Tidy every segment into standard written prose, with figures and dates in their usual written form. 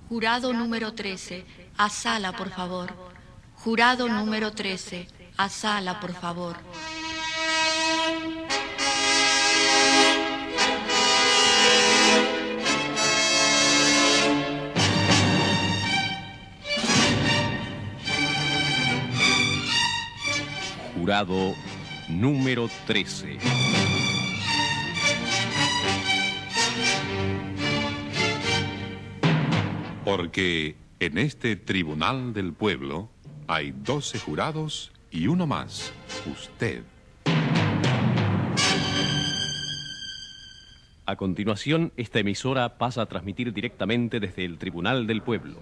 Jurado número 13, a sala, por favor. Jurado número 13, a sala, por favor. Jurado número 13. Porque en este tribunal del pueblo hay 12 jurados y uno más, usted. A continuación, esta emisora pasa a transmitir directamente desde el Tribunal del Pueblo.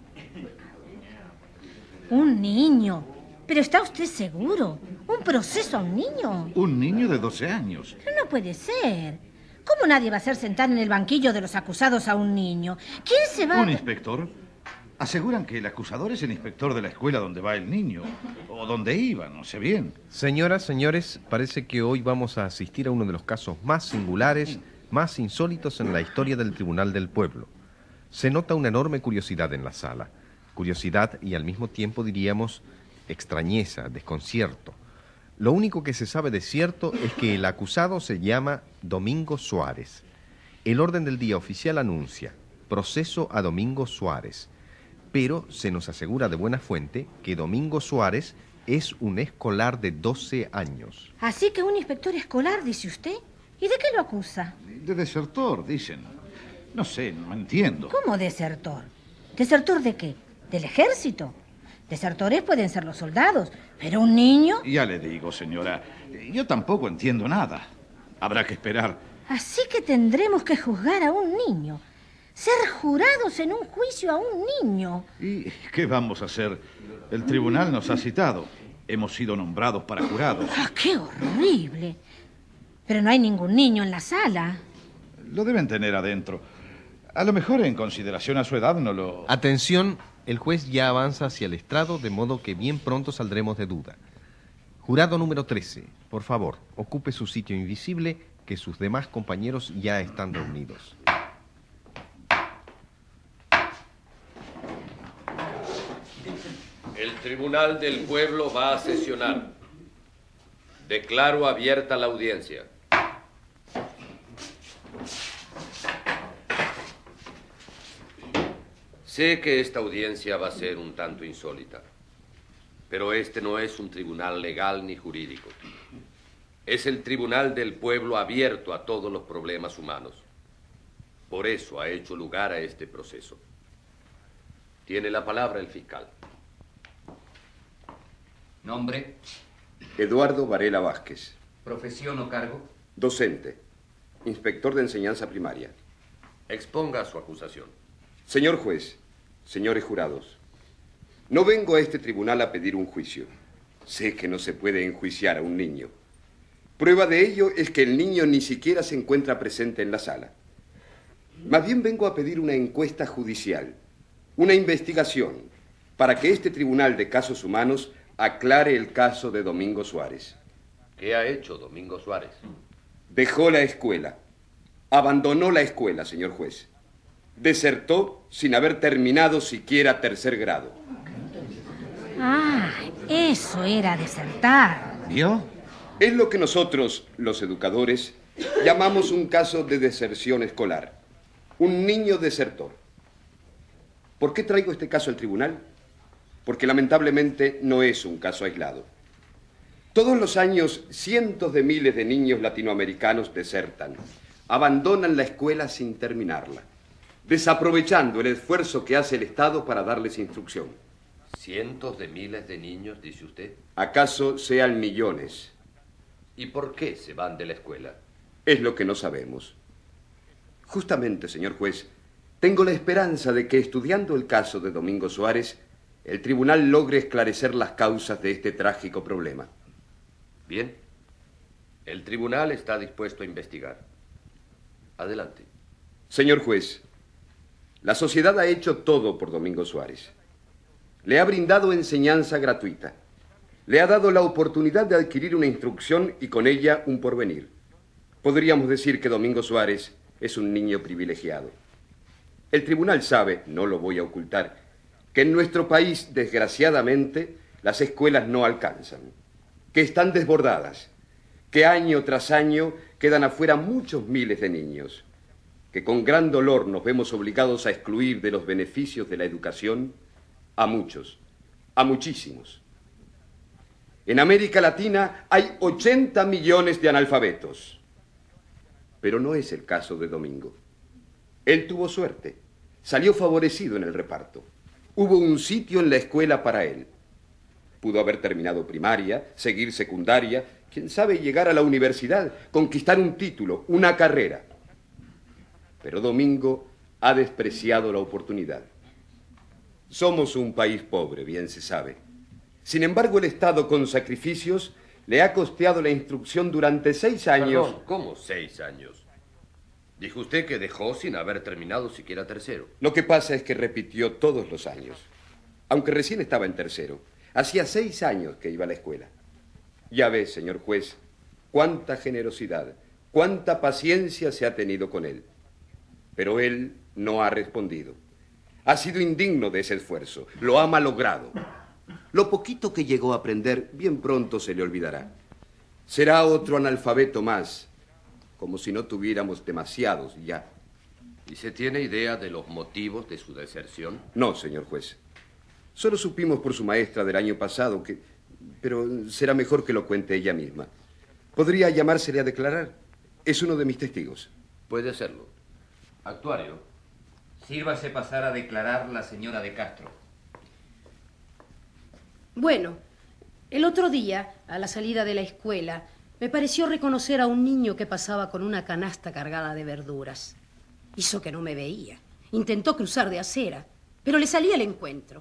Un niño. ¿Pero está usted seguro? ¿Un proceso a un niño? Un niño de 12 años. Pero no puede ser. ¿Cómo nadie va a hacer sentar en el banquillo de los acusados a un niño? ¿Quién se va a...? ¿Un inspector? Aseguran que el acusador es el inspector de la escuela donde va el niño. O donde iba, no sé bien. Señoras, señores, parece que hoy vamos a asistir a uno de los casos más singulares, más insólitos en la historia del Tribunal del Pueblo. Se nota una enorme curiosidad en la sala. Curiosidad y al mismo tiempo, diríamos, extrañeza, desconcierto. Lo único que se sabe de cierto es que el acusado se llama Domingo Suárez. El orden del día oficial anuncia proceso a Domingo Suárez, pero se nos asegura de buena fuente que Domingo Suárez es un escolar de 12 años. Así que un inspector escolar, dice usted. ¿Y de qué lo acusa? De desertor, dicen. No sé, no entiendo. ¿Cómo desertor? ¿Desertor de qué? ¿Del ejército? Desertores pueden ser los soldados, pero un niño... Ya le digo, señora, yo tampoco entiendo nada. Habrá que esperar. Así que tendremos que juzgar a un niño. Ser jurados en un juicio a un niño. ¿Y qué vamos a hacer? El tribunal nos ha citado. Hemos sido nombrados para jurados. ¡Ah, qué horrible! Pero no hay ningún niño en la sala. Lo deben tener adentro. A lo mejor en consideración a su edad no lo... Atención, el juez ya avanza hacia el estrado, de modo que bien pronto saldremos de duda. Jurado número 13, por favor, ocupe su sitio invisible, que sus demás compañeros ya están reunidos. El Tribunal del Pueblo va a sesionar. Declaro abierta la audiencia. Sé que esta audiencia va a ser un tanto insólita, pero este no es un tribunal legal ni jurídico. Es el Tribunal del Pueblo abierto a todos los problemas humanos. Por eso ha hecho lugar a este proceso. Tiene la palabra el fiscal. Nombre. Eduardo Varela Vázquez. Profesión o cargo. Docente. Inspector de enseñanza primaria. Exponga su acusación. Señor juez, señores jurados, no vengo a este tribunal a pedir un juicio. Sé que no se puede enjuiciar a un niño. Prueba de ello es que el niño ni siquiera se encuentra presente en la sala. Más bien vengo a pedir una encuesta judicial, una investigación, para que este Tribunal de Casos Humanos aclare el caso de Domingo Suárez. ¿Qué ha hecho Domingo Suárez? Dejó la escuela. Abandonó la escuela, señor juez. Desertó sin haber terminado siquiera tercer grado. Ah, eso era desertar. ¿Vio? Es lo que nosotros, los educadores, llamamos un caso de deserción escolar. Un niño desertor. ¿Por qué traigo este caso al tribunal? Porque lamentablemente no es un caso aislado. Todos los años, cientos de miles de niños latinoamericanos desertan, abandonan la escuela sin terminarla, desaprovechando el esfuerzo que hace el Estado para darles instrucción. ¿Cientos de miles de niños, dice usted? ¿Acaso sean millones? ¿Y por qué se van de la escuela? Es lo que no sabemos. Justamente, señor juez, tengo la esperanza de que estudiando el caso de Domingo Suárez, el tribunal logre esclarecer las causas de este trágico problema. Bien. El tribunal está dispuesto a investigar. Adelante. Señor juez, la sociedad ha hecho todo por Domingo Suárez. Le ha brindado enseñanza gratuita. Le ha dado la oportunidad de adquirir una instrucción y con ella un porvenir. Podríamos decir que Domingo Suárez es un niño privilegiado. El tribunal sabe, no lo voy a ocultar, que en nuestro país, desgraciadamente, las escuelas no alcanzan, que están desbordadas, que año tras año quedan afuera muchos miles de niños, que con gran dolor nos vemos obligados a excluir de los beneficios de la educación a muchos, a muchísimos. En América Latina hay 80 millones de analfabetos. Pero no es el caso de Domingo. Él tuvo suerte, salió favorecido en el reparto. Hubo un sitio en la escuela para él. Pudo haber terminado primaria, seguir secundaria, quién sabe llegar a la universidad, conquistar un título, una carrera. Pero Domingo ha despreciado la oportunidad. Somos un país pobre, bien se sabe. Sin embargo, el Estado, con sacrificios, le ha costeado la instrucción durante 6 años. Perdón, ¿cómo 6 años? Dijo usted que dejó sin haber terminado siquiera tercero. Lo que pasa es que repitió todos los años. Aunque recién estaba en tercero, hacía 6 años que iba a la escuela. Ya ve, señor juez, cuánta generosidad, cuánta paciencia se ha tenido con él. Pero él no ha respondido. Ha sido indigno de ese esfuerzo, lo ha malogrado. Lo poquito que llegó a aprender, bien pronto se le olvidará. Será otro analfabeto más, como si no tuviéramos demasiados ya. ¿Y se tiene idea de los motivos de su deserción? No, señor juez. Solo supimos por su maestra del año pasado que... Pero será mejor que lo cuente ella misma. ¿Podría llamársele a declarar? Es uno de mis testigos. Puede hacerlo. Actuario. Sírvase pasar a declarar la señora de Castro. Bueno, el otro día, a la salida de la escuela, me pareció reconocer a un niño que pasaba con una canasta cargada de verduras. Hizo que no me veía. Intentó cruzar de acera, pero le salí al encuentro.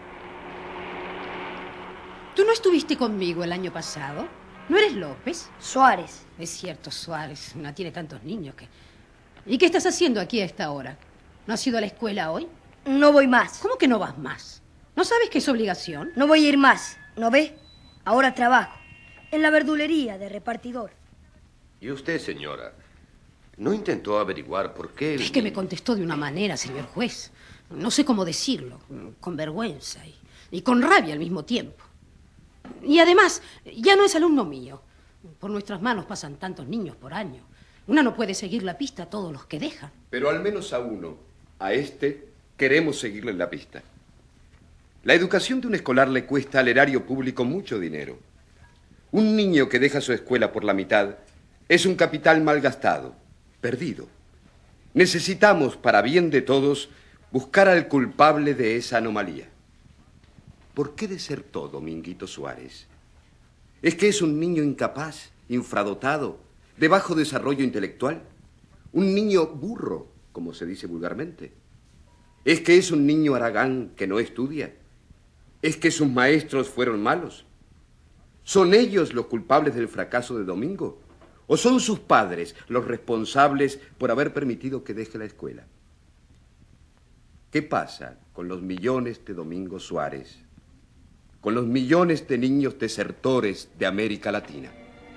¿Tú no estuviste conmigo el año pasado? ¿No eres López? Suárez. Es cierto, Suárez. No tiene tantos niños que... ¿Y qué estás haciendo aquí a esta hora? ¿No has ido a la escuela hoy? No voy más. ¿Cómo que no vas más? ¿No sabes que es obligación? No voy a ir más, ¿no ve? Ahora trabajo en la verdulería de repartidor. ¿Y usted, señora, no intentó averiguar por qué... Es que me contestó de una manera, señor juez. No sé cómo decirlo, con vergüenza y con rabia al mismo tiempo. Y además, ya no es alumno mío. Por nuestras manos pasan tantos niños por año. Una no puede seguir la pista a todos los que dejan. Pero al menos a uno, a este, queremos seguirle la pista. La educación de un escolar le cuesta al erario público mucho dinero. Un niño que deja su escuela por la mitad es un capital mal gastado, perdido. Necesitamos, para bien de todos, buscar al culpable de esa anomalía. ¿Por qué desertó Dominguito Suárez? ¿Es que es un niño incapaz, infradotado, de bajo desarrollo intelectual? ¿Un niño burro, como se dice vulgarmente? ¿Es que es un niño haragán que no estudia? ¿Es que sus maestros fueron malos? ¿Son ellos los culpables del fracaso de Domingo? ¿O son sus padres los responsables por haber permitido que deje la escuela? ¿Qué pasa con los millones de Domingo Suárez? Con los millones de niños desertores de América Latina.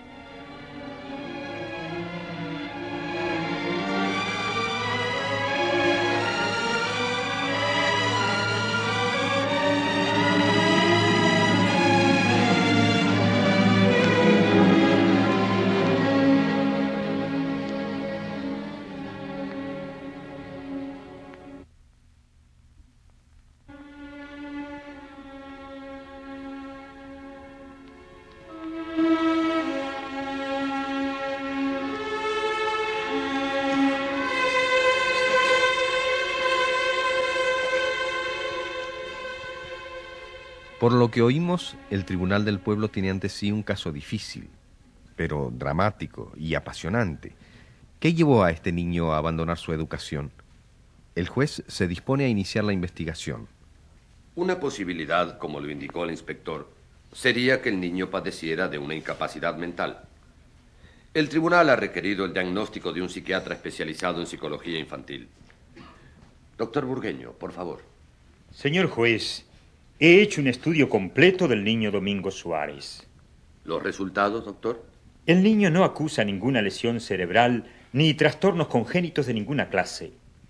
Por lo que oímos, el Tribunal del Pueblo tiene ante sí un caso difícil, pero dramático y apasionante. ¿Qué llevó a este niño a abandonar su educación? El juez se dispone a iniciar la investigación. Una posibilidad, como lo indicó el inspector, sería que el niño padeciera de una incapacidad mental. El tribunal ha requerido el diagnóstico de un psiquiatra especializado en psicología infantil. Doctor Burgueño, por favor. Señor juez, he hecho un estudio completo del niño Domingo Suárez. ¿Los resultados, doctor? El niño no acusa ninguna lesión cerebral ni trastornos congénitos de ninguna clase.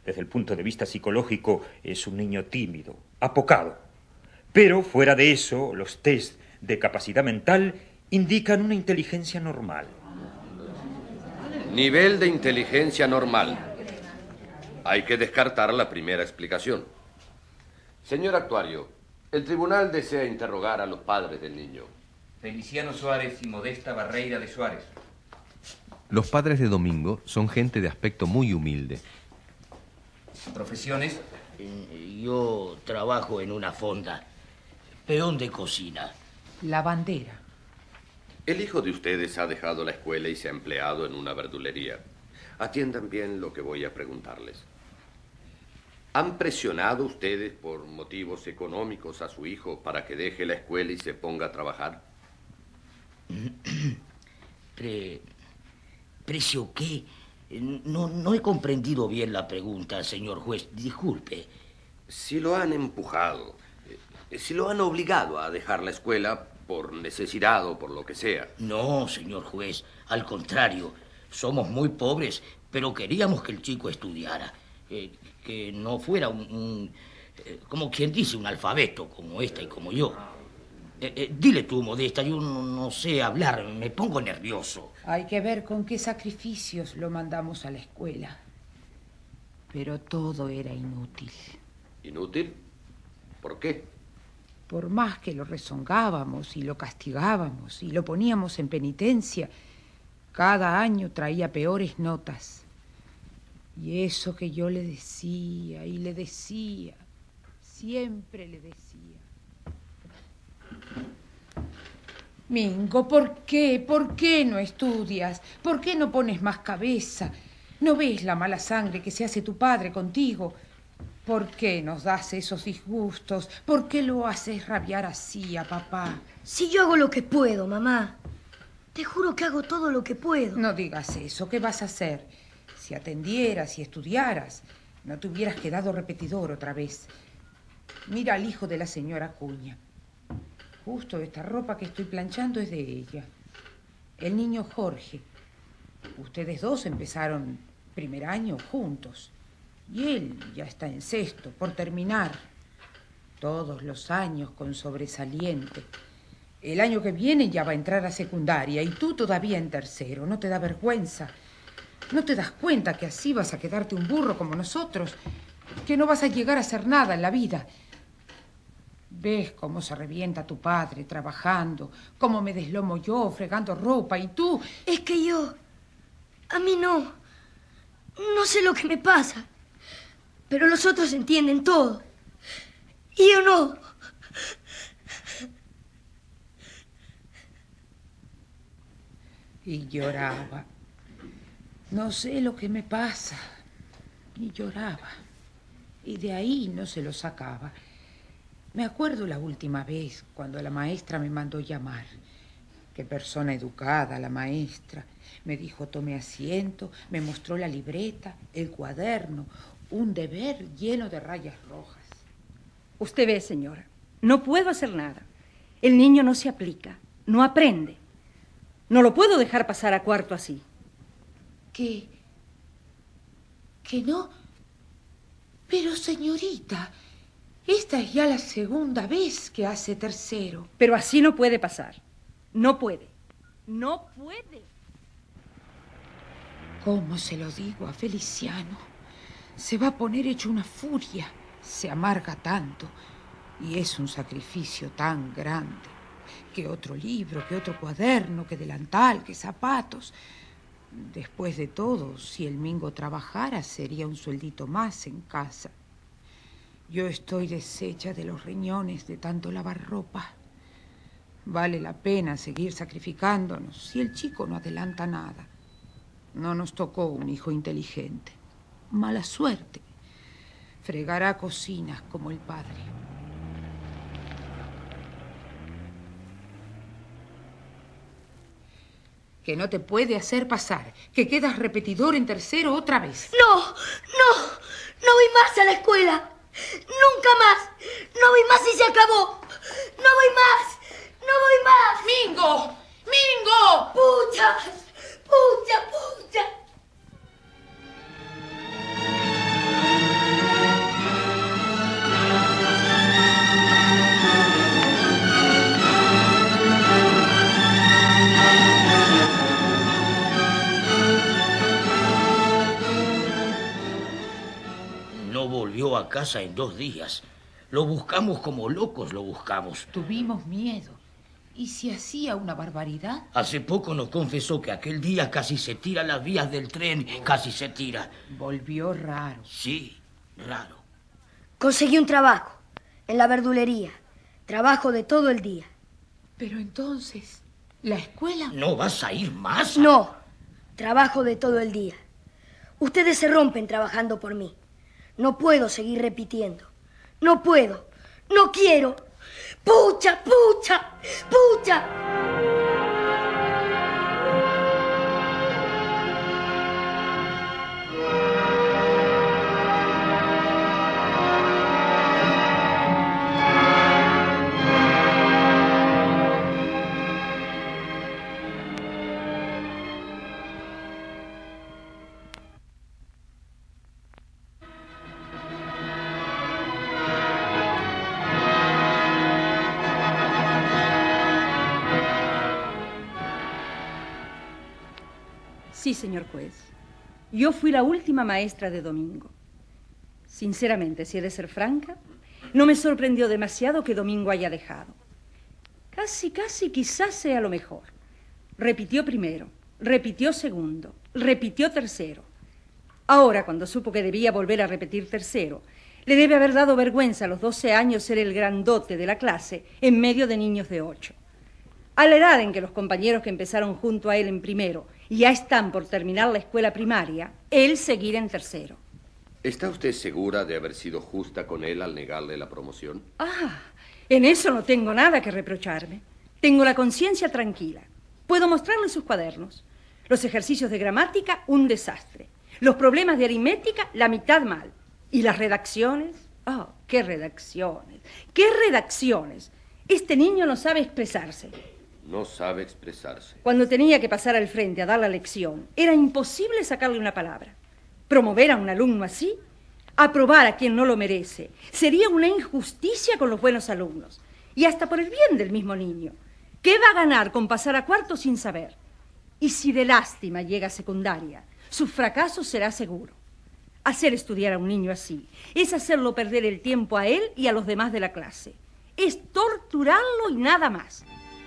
Desde el punto de vista psicológico, es un niño tímido, apocado. Pero fuera de eso, los test de capacidad mental indican una inteligencia normal. Nivel de inteligencia normal. Hay que descartar la primera explicación. Señor actuario, el tribunal desea interrogar a los padres del niño. Feliciano Suárez y Modesta Barreira de Suárez. Los padres de Domingo son gente de aspecto muy humilde. ¿Profesiones? Yo trabajo en una fonda. Peón de cocina. Lavandera. El hijo de ustedes ha dejado la escuela y se ha empleado en una verdulería. Atiendan bien lo que voy a preguntarles. ¿Han presionado ustedes por motivos económicos a su hijo para que deje la escuela y se ponga a trabajar? ¿Precio qué? No he comprendido bien la pregunta, señor juez. Disculpe. Si lo han empujado, si lo han obligado a dejar la escuela por necesidad o por lo que sea. No, señor juez. Al contrario, somos muy pobres, pero queríamos que el chico estudiara. Que no fuera como quien dice, un alfabeto, como esta y como yo. Dile tú, Modesta, yo no sé hablar, me pongo nervioso. Hay que ver con qué sacrificios lo mandamos a la escuela. Pero todo era inútil. ¿Inútil? ¿Por qué? Por más que lo rezongábamos y lo castigábamos y lo poníamos en penitencia, cada año traía peores notas. Y eso que yo le decía y le decía, siempre le decía. Mingo, ¿por qué? ¿Por qué no estudias? ¿Por qué no pones más cabeza? ¿No ves la mala sangre que se hace tu padre contigo? ¿Por qué nos das esos disgustos? ¿Por qué lo haces rabiar así a papá? Si yo hago lo que puedo, mamá. Te juro que hago todo lo que puedo. No digas eso. ¿Qué vas a hacer? Si atendieras y estudiaras, no te hubieras quedado repetidor otra vez. Mira al hijo de la señora Acuña. Justo esta ropa que estoy planchando es de ella. El niño Jorge. Ustedes dos empezaron primer año juntos. Y él ya está en sexto, por terminar. Todos los años con sobresaliente. El año que viene ya va a entrar a secundaria y tú todavía en tercero. ¿No te da vergüenza? ¿No te das cuenta que así vas a quedarte un burro como nosotros? Que no vas a llegar a hacer nada en la vida. ¿Ves cómo se revienta tu padre trabajando? ¿Cómo me deslomo yo fregando ropa? ¿Y tú? Es que yo... A mí no... No sé lo que me pasa. Pero los otros entienden todo. Y yo no. Y lloraba. No sé lo que me pasa. Y lloraba. Y de ahí no se lo sacaba. Me acuerdo la última vez cuando la maestra me mandó llamar. Qué persona educada la maestra. Me dijo, tome asiento, me mostró la libreta, el cuaderno, un deber lleno de rayas rojas. Usted ve, señora, no puedo hacer nada. El niño no se aplica, no aprende. No lo puedo dejar pasar a cuarto así. ¿Que no? Pero, señorita, esta es ya la segunda vez que hace tercero. Pero así no puede pasar. No puede. No puede. ¿Cómo se lo digo a Feliciano? Se va a poner hecho una furia. Se amarga tanto. Y es un sacrificio tan grande. Que otro libro, que otro cuaderno, que delantal, que zapatos. Después de todo, si el Mingo trabajara, sería un sueldito más en casa. Yo estoy deshecha de los riñones de tanto lavar ropa. Vale la pena seguir sacrificándonos si el chico no adelanta nada. No nos tocó un hijo inteligente. Mala suerte. Fregará cocinas como el padre. Que no te puede hacer pasar. Que quedas repetidor en tercero otra vez. No voy más a la escuela. Nunca más. No voy más y se acabó. No voy más. No voy más. ¡Mingo! ¡Mingo! ¡Pucha! ¡Pucha! ¡Pucha! a casa en 2 días. Lo buscamos como locos, lo buscamos. Tuvimos miedo. ¿Y si hacía una barbaridad? Hace poco nos confesó que aquel día casi se tira las vías del tren, casi se tira. Volvió raro. Sí, raro. Conseguí un trabajo en la verdulería. Trabajo de todo el día. Pero entonces, ¿la escuela? ¿No vas a ir más? No, trabajo de todo el día. Ustedes se rompen trabajando por mí. No puedo seguir repitiendo. No puedo. No quiero. ¡Pucha, pucha, pucha! Sí, señor juez. Yo fui la última maestra de Domingo. Sinceramente, si he de ser franca, no me sorprendió demasiado que Domingo haya dejado. Casi, quizás sea lo mejor. Repitió primero, repitió segundo, repitió tercero. Ahora, cuando supo que debía volver a repetir tercero, le debe haber dado vergüenza a los 12 años ser el grandote de la clase en medio de niños de 8. A la edad en que los compañeros que empezaron junto a él en primero ya están por terminar la escuela primaria, él seguirá en tercero. ¿Está usted segura de haber sido justa con él al negarle la promoción? En eso no tengo nada que reprocharme. Tengo la conciencia tranquila. Puedo mostrarle sus cuadernos. Los ejercicios de gramática, un desastre. Los problemas de aritmética, la mitad mal. ¿Y las redacciones? ¡Qué redacciones! ¡Qué redacciones! Este niño no sabe expresarse. No sabe expresarse. Cuando tenía que pasar al frente a dar la lección, era imposible sacarle una palabra. Promover a un alumno así, aprobar a quien no lo merece, sería una injusticia con los buenos alumnos. Y hasta por el bien del mismo niño. ¿Qué va a ganar con pasar a cuarto sin saber? Y si de lástima llega a secundaria, su fracaso será seguro. Hacer estudiar a un niño así es hacerlo perder el tiempo a él y a los demás de la clase. Es torturarlo y nada más.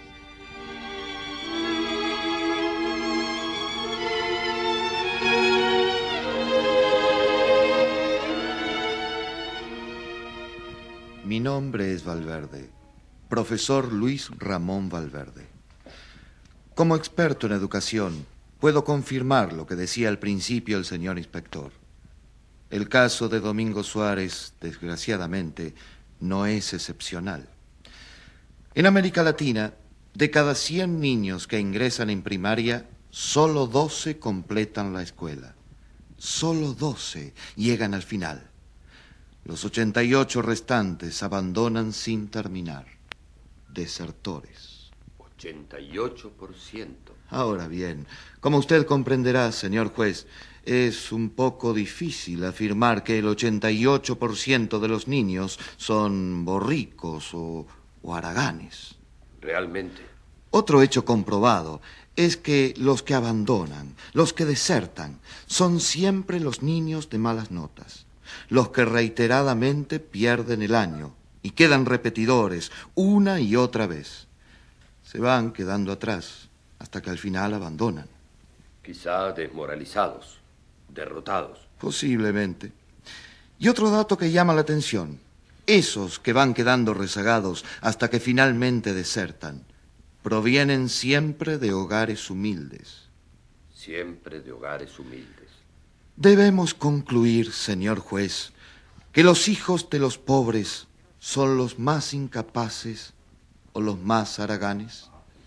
Mi nombre es Valverde, profesor Luis Ramón Valverde. Como experto en educación, puedo confirmar lo que decía al principio el señor inspector. El caso de Domingo Suárez, desgraciadamente, no es excepcional. En América Latina, de cada 100 niños que ingresan en primaria, solo 12 completan la escuela. Solo 12 llegan al final. Los 88 restantes abandonan sin terminar. Desertores. 88%. Ahora bien, como usted comprenderá, señor juez, es un poco difícil afirmar que el 88% de los niños son borricos o haraganes. ¿Realmente? Otro hecho comprobado es que los que abandonan, los que desertan, son siempre los niños de malas notas, los que reiteradamente pierden el año y quedan repetidores una y otra vez. Se van quedando atrás hasta que al final abandonan. Quizá desmoralizados, derrotados. Posiblemente. Y otro dato que llama la atención: esos que van quedando rezagados hasta que finalmente desertan, provienen siempre de hogares humildes. Siempre de hogares humildes. Debemos concluir, señor juez, que los hijos de los pobres son los más incapaces o los más haraganes.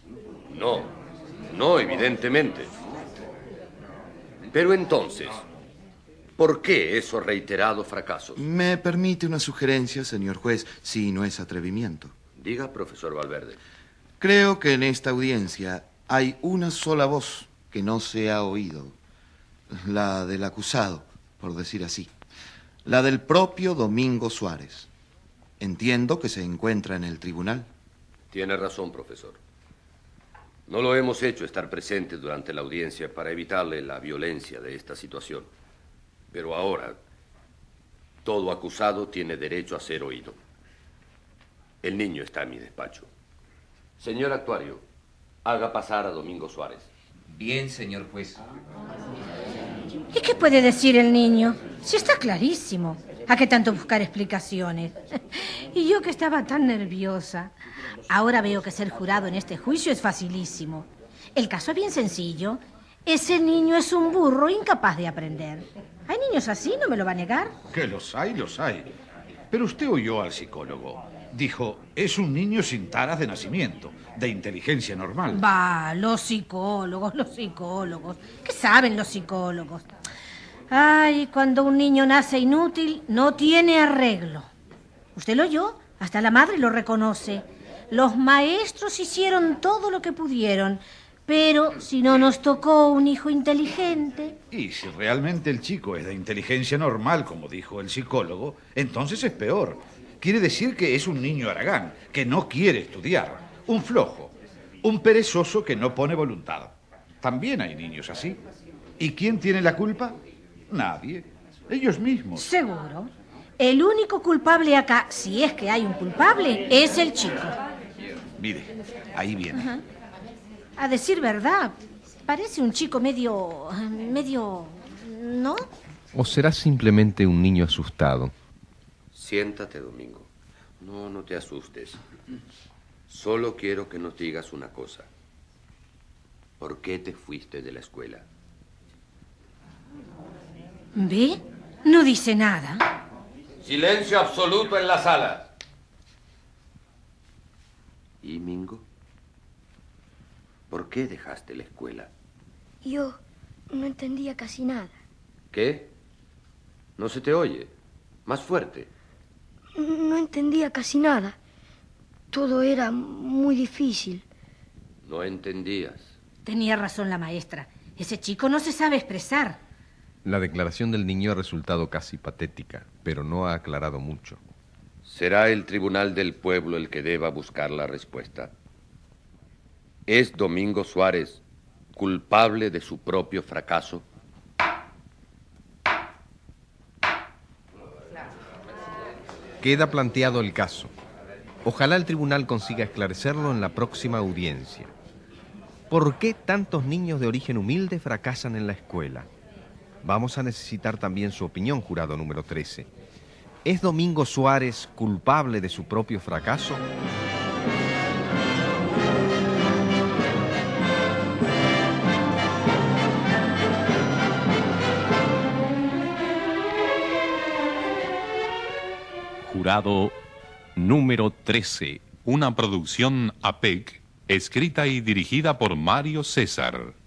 No, evidentemente. Pero entonces, ¿por qué esos reiterados fracasos? ¿Me permite una sugerencia, señor juez, si no es atrevimiento? Diga, profesor Valverde. Creo que en esta audiencia hay una sola voz que no se ha oído. La del acusado, por decir así. La del propio Domingo Suárez. Entiendo que se encuentra en el tribunal. Tiene razón, profesor. No lo hemos hecho estar presente durante la audiencia para evitarle la violencia de esta situación. Pero ahora, Todo acusado tiene derecho a ser oído. El niño está en mi despacho. Señor actuario, haga pasar a Domingo Suárez. Bien, señor juez. ¿Y qué puede decir el niño? Si está clarísimo. ¿A qué tanto buscar explicaciones? Y yo que estaba tan nerviosa. Ahora veo que ser jurado en este juicio es facilísimo. El caso es bien sencillo. Ese niño es un burro incapaz de aprender. ¿Hay niños así? ¿No me lo va a negar? Que los hay, los hay. Pero usted oyó al psicólogo. Dijo, es un niño sin taras de nacimiento, de inteligencia normal. Va, los psicólogos. ¿Qué saben los psicólogos? Ay, cuando un niño nace inútil, no tiene arreglo. ¿Usted lo oyó? Hasta la madre lo reconoce. Los maestros hicieron todo lo que pudieron, pero si no nos tocó un hijo inteligente... Y si realmente el chico es de inteligencia normal, como dijo el psicólogo, entonces es peor. Quiere decir que es un niño haragán, que no quiere estudiar, un flojo, un perezoso que no pone voluntad. También hay niños así. ¿Y quién tiene la culpa? Nadie. Ellos mismos. Seguro. El único culpable acá, si es que hay un culpable, es el chico. Mire, ahí viene. Ajá. A decir verdad, parece un chico medio... ¿no? ¿O será simplemente un niño asustado? Siéntate, Domingo. No te asustes. Solo quiero que nos digas una cosa. ¿Por qué te fuiste de la escuela? ¿Ve? No dice nada. Silencio absoluto en la sala. ¿Y Mingo? ¿Por qué dejaste la escuela? Yo no entendía casi nada. ¿Qué? No se te oye. Más fuerte. No entendía casi nada. Todo era muy difícil. No entendías. Tenía razón la maestra. Ese chico no se sabe expresar. La declaración del niño ha resultado casi patética, pero no ha aclarado mucho. Será el tribunal del pueblo el que deba buscar la respuesta. ¿Es Domingo Suárez culpable de su propio fracaso? Queda planteado el caso. Ojalá el tribunal consiga esclarecerlo en la próxima audiencia. ¿Por qué tantos niños de origen humilde fracasan en la escuela? Vamos a necesitar también su opinión, jurado número 13. ¿Es Domingo Suárez culpable de su propio fracaso? Jurado número 13. Una producción APEC, escrita y dirigida por Mario César.